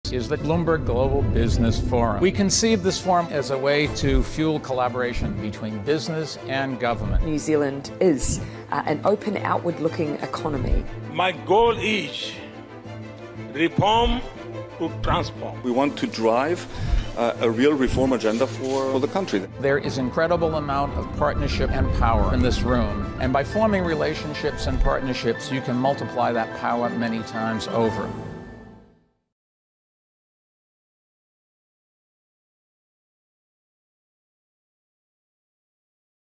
this is the Bloomberg Global Business Forum. We conceive this forum as a way to fuel collaboration between business and government. New Zealand is an open, outward-looking economy. My goal is reform to transform. We want to drive a real reform agenda for the country. There is incredible amount of partnership and power in this room. And by forming relationships and partnerships, you can multiply that power many times over.